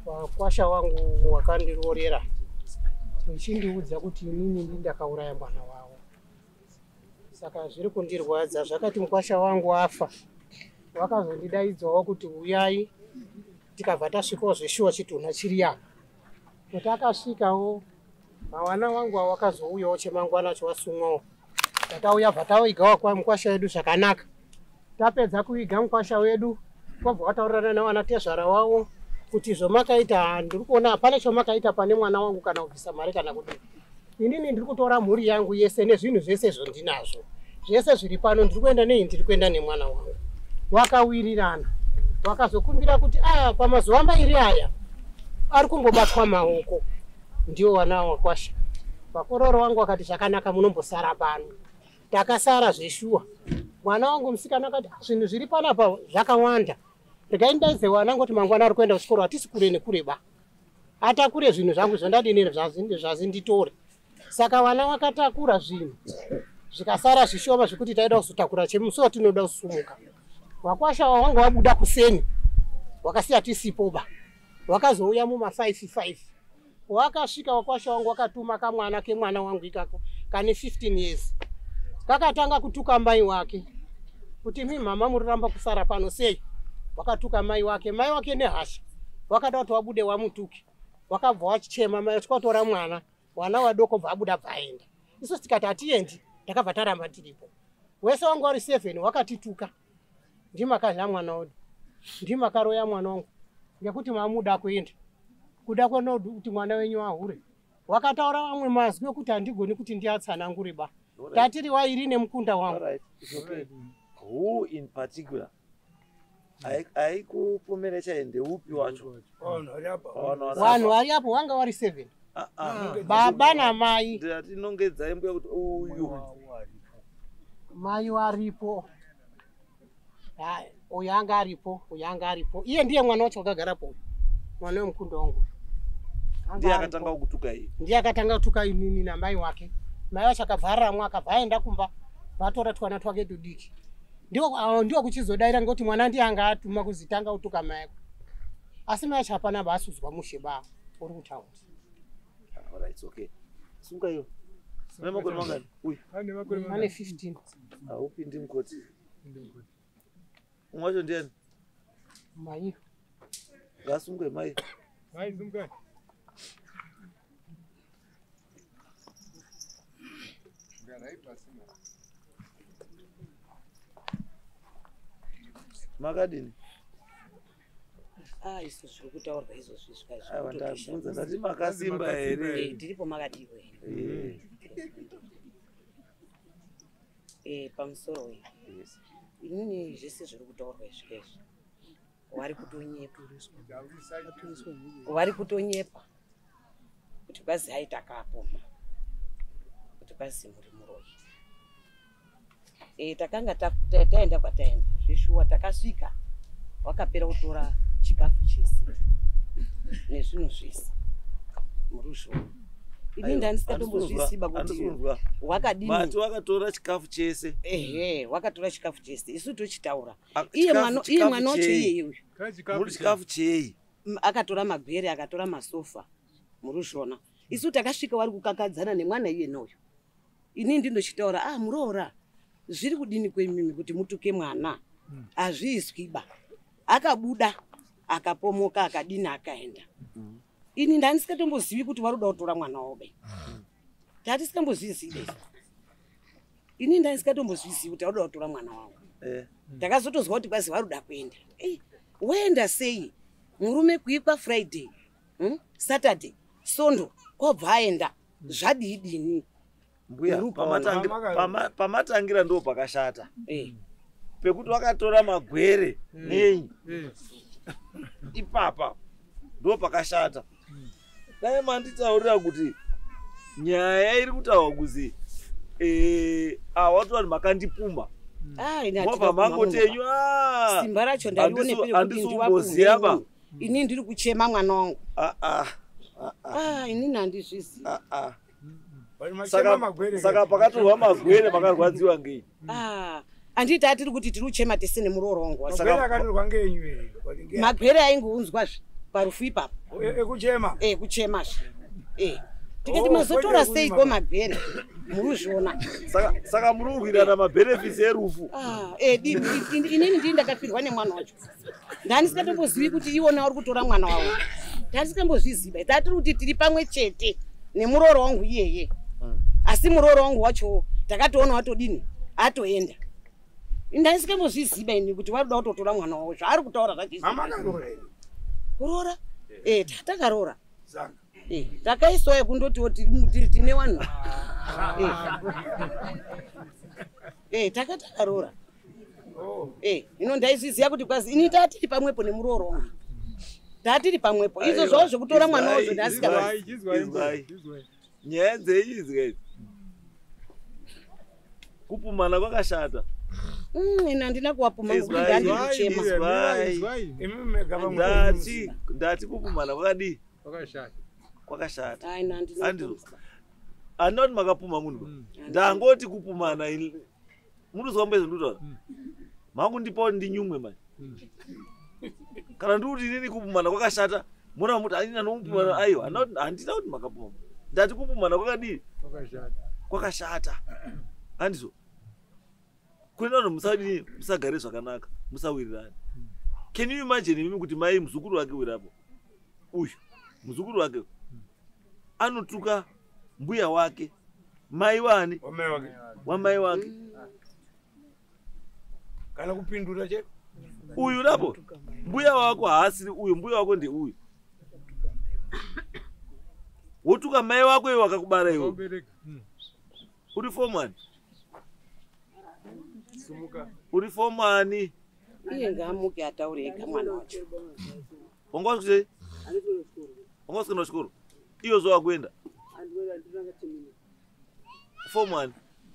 Wakwasha wangu wakandirorera uchindiudza kuti inini ndakauraya mwana wavo. Saka zviri kundirwadza zvakati mukwasha wangu afa, wakazondidaidzawo kuti uyai tikabva tasvikawo zveshuwa chitunha chiri apa. Patakasvikawo mwana wangu wakazouyawo chemangwana chawasumwawo. Takauya bva tauigawo kwa mukwasha wedu zvakanaka. Tapedza kuiga mukwasha wedu, kwabva wataurana nawana tezvara wavo kuti zvomakaita ndiri kuona hapana chomakaita pane mwana wangu kana kubvisa mari kana kudini. Inini ndiri kutora mhuri yangu yese nezvinhu zvese zvondinazvo. Zvese zviri pano ndiri kuenda nei, ndiri kuenda nemwana wangu. Wakawirirana. Wakazokumbira kuti pamazuva mairi aya ari kungobatwa maoko. Ndiwo wana wakwasha. Vakororo wangu wakati zvakanaka munombosara pano. Takasara zveshuwa. Mwana wangu musikana akati zvinhu zviri panapa zvakawanda. Ndikaindaidze wana ngoti mangwana ari kuenda kuchikoro hatisi kure nekure ba. Atakure zvinhu zvangu zvandadinira zvazinditore. Saka wana wakatakura zvinhu. Zvikasara zvishoma zvekuti taida kuzotakura chemusuwo tinoda kusumuka. Wakwasha wangu wabuda kuseni. Wakasiya tisipo ba. Wakazouya muma 5 wakasvika wakwasha wangu wakatuma kamwana kemwana wangu ikako kane 15 years. Kakatanga kutuka mai wake. Kuti mimi mama muriramba kusara pano sei? Wakatuka mai wake nehasha. Wakada kuti wabude wamutuki. Wakabva wachichema mai achikotora mwana wadoko bvabuda bvaenda. Iso tikati atiendi, takabva taramba tiripo. Wese wangu ari 7 wakatituka. Ndimakazha mwana wedu. Ndimakaroya mwana wangu. Ngekuti mamuda kuenda. Kuda kwenodu kuti mwana wenyu ahure. Wakataura vamwe mazwi kuti andigoni kuti ndiatsanangure ba. Tatiri wairi nemukunda wangu. Okay. Who in particular? Aikupomera chaende upi wacho? Vanhu vari apo wanga wari 7. Baba namai. Ndatinongedza imbo kuti uyu mai waripo. Uyanga aripo. Iye ndiye mwana wacho wakagarapo. Mwana wemukunda wangu. Ndiye akatanga kutuka iye. Ndiye akatanga kutuka inini namai wake. Mai wacho akabvarira mwaka vaenda kumba. Vatora twana twake tudiki. Ndio kuchizodaira ngoti mwana ndiye anga atuma kuzitanga utuka mai. Asi mai wacho hapana basuzwa musheba uri kutaundi. All right, okay. Sunga hiyo. Mema kwa mangani? Uy. Ane 15. Upindi mkoti. Mwacho ndiani? Mai. Gasunga mai. Mai sunga. Makadini? Isu zviri kutaurwa izvozvi ndabvunza ndati makasimba here? Tiripo makadiwe. Pamusoro uyu. Inini zvese zviri kutaurwa izvezvi. Wari kutonyepa. Kuti bazi aita kapoma. Kuti bazi muri muroyi. Takanga taenda kwataenda. Zveshuwa takasvika. Wakapera kutora chikafu chese. Nezvinhu zvese. Murusho. Ini ndanisingatombozvisiba kuti wakadini. Mati wakatora chikafu chese. Wakatora chikafu chese. Isu tochitaura. Iye mwana wacho iye uyu. Muri chikafu chei? Akatora magwere, akatora masofa. Murushona. Isu takasvika wari kukakadzana nemwana iye noyo. Ini ndindochitaura, muroora. Zviri kudini kwemimi kuti mutuke mwana. Azviiswiba. Akabuda, akapomoka, akadini akaenda. Ini ndanisingatombozvivi kuti vari kuda kutora mwana wobe. Tatisingambozvizivi. Ini ndanisingatombozvizivi kuti vari kuda kutora mwana wangu. Takazotozwa kuti kwazi vari kuda kuenda. Woenda sei? Murume kuikwa Friday, Saturday, Sondo, kwabva aenda. Zvadini. Mbuya, pamatangira ndo pakashata. Pekuti wakatora magwere nei. Ipapa ndo pakashata. Dai manditaurira kuti nyaya iri kutaura kuzi watu vanhu makandipumba. Mwabva mangotenyu simba racho ndalione pele kuti ndiwakuziva. Ini ndiri kuchema mwana wangu. Ini handizvizivi. Saka pakatorwa magwere makarwadziwa ngei? Anditi atiri kuti tiri kuchema tese nemurooro wangu. Magwere akatorwa ngenyu ere? Magwere aingounzwa zvi. parufu ipapo ekuchema kuchemasha tikati mazotora seiko mabhere muruzviona saka muri kurwirana mabhenefisi erufu. inini ndii ndakafirwa nemwana wacho ndanisingatombozivi kuti iwona uri kutora mwana wavo ndanisikambozviziva tatiri kuti tiri pamwe chete nemuroro wangu iyeye asi muroro wangu wacho takatoona watodini atoenda ndanisingambozviziva ini kuti varuda kutotora mwana wavo zvaari kutaura zvachikurora takarora takaiswayo kundotiwo tine vanhu takatarora ino ndaizviziva kuti kwazi ini tatiri pamwepo nemuroro wangu tatiri pamwepo izvo zvavo zvekutora mwana wazvo ndasingaizwai nyaya dzeizwe kupumana kwakashata. ina handina kuwapuma ngokuti ndandichema ndati kupumana kwakadii kwakashata. Handina kuti makapuma munhu ndangoti kupumana munozwa mbezvendutaura makundipawo ndinyumwe mani kana ndikuti inini kupumana kwakashata mona muti anina nomupumana aiwa handina kuti makapuma ndati kupumana kwakadii kwakashata handizo kuenda kuti musadini musagare zvakanaka musawirirane. Can you imagine mimi kuti mai muzukuru wake wirapo uyu muzukuru wake anotuka mbuya wake mai wani wamai wake kana kupindura che uyu rapo mbuya wako haasiri uyu mbuya wako ndi uyu wotuka mai wako iwe wakakubara iwe uri fomani uri fomani iye ngaamuke ataure ega mwana wacho ongoskuti ongoskuenda kuchikoro iyo zo wakuenda form 1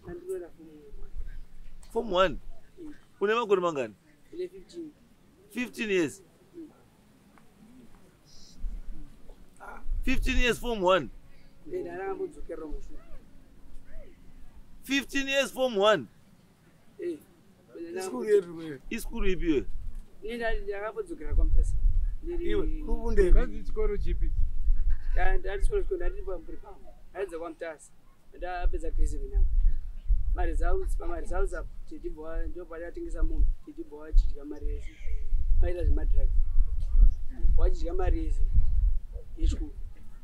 form 1 une makore mangani 15 years 15 years form 1 15 years form 1 iskuru ipi ndakambodzokerera kwamutasa iwe kufunde kazi chikoro chipi ndatichikoro chikoro ndatipamburi pamwe ndaidza kwamutasa ndapedza krisi venyango mari zauzi apo tichibva ndopatatengesa munhu tichibva wachidya mari yese maita zvemadragi wachidya mari yese yechikuru.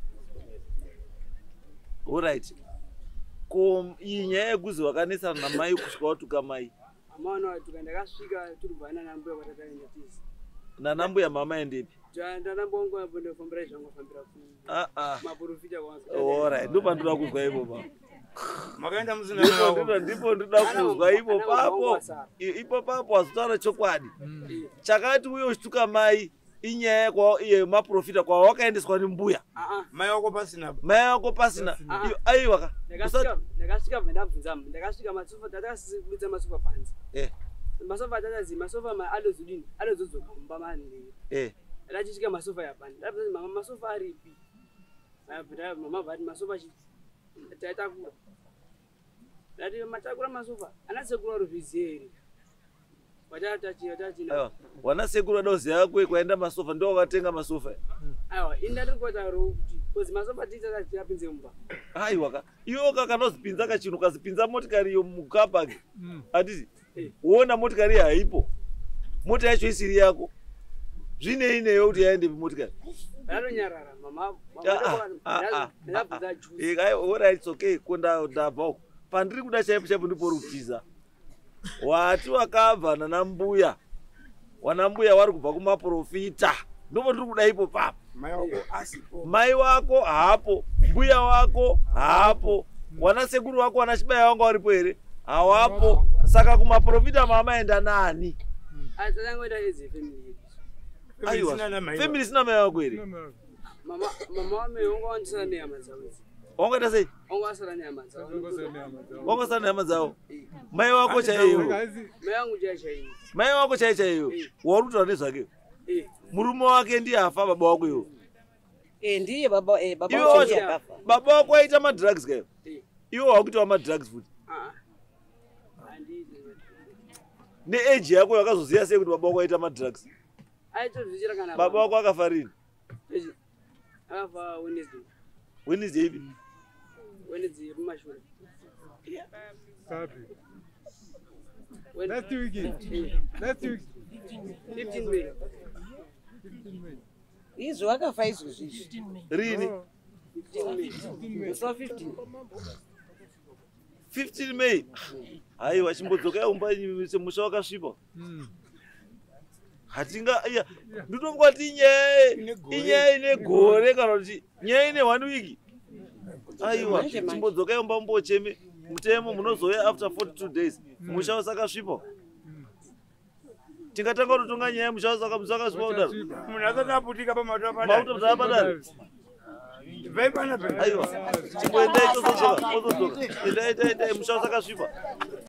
Alright. Ko iyi nyaya yekuzi wakanesana namai kusvika watuka mai amaona watuka ndakasvika turibvana nambuya kwatataenda tisi nanambuya mama endepi ndanambongo ndofambira zvangofambira maprofita alright ndopandinoda kuzwa ipopa makaenda muzina ndipo ndoda kuzwa ipo papo wazotaura chokwadi chakati uyo uchituka mai inyaya iye maprofita kwa wakaendeswa nembuya mai wako pasina aiwa ndakasvika ndabvunza ndakasvika masofa tatakasibudza masofa panze masofa tatazi masofa alozodini alozodzoka mumba mani ndachisvika masofa yapani ndabvunza mama masofa aripi mama vati masofa tatakura ndati matakura masofa ana sekuru aruzvizieri aiwa wana sekuru adoziya kwe kwaenda masofa ndo wakatenga masofa aiwa indati kwataro kuti kozi masofa titapinze mumba aiwa iwo kakanozipinza kachino kazipinza motikari yo mukapaki atiti uona motikari haipo mota yacho isiri yako zvine ineyo kuti yaende motikari anonyarara mama alright okay ndabva pandiri kuda chaipo chaipo ndipo rutiza wati wakabva nanambuya wanambuya wari kubva kumaprofita ndopo ndiri kuda ipo papo mai wako haapo mbuya wako haapo wana sekuru wako wana chibaya wanga waripo here hawapo saka kumaprofita mama enda nani aiwa family sina mai wako here mama wame wangawandisana nehama dzavo wangaita sei wangawasara nehama dzavo wangasara nehama dzavo mai wako chaiyo mai wangu chaichaiyo mai wako chaichaiyo wari kutaura nezvake murume wake ndiye afa baba wako iwo ndiye baba baba wako aita madrugs kayo iwo wakuitawo madrugs futi neage yako yakazoziya sei kuti baba wako aita madrugs aitozvichira kana baba wako akafa rini Akafa Wednesday ipi? Wednesday kumashure. Last week. 15 May. Izvo akafa izvo zvizvi. Rini? 15 May. So 15. 15 May. Aiwa chimbodzoka yaumba semusha wakasvipa. Hatinga iya nditongwati inyaya ine gore kana kuti nyaya ine 1 week. Aiwa chimbodzoka yaumba mbocheme mutemo munozouya after 42 days. Musha wasakasvipa. Tingatanga kutonga nyaya musha wasakasvipa kudaro. Munhu asati aputika pamauto Mauto tapadari. Vai pana pe. Aiwa chimboendai tozodzoka. Endai musha wasakasvipa.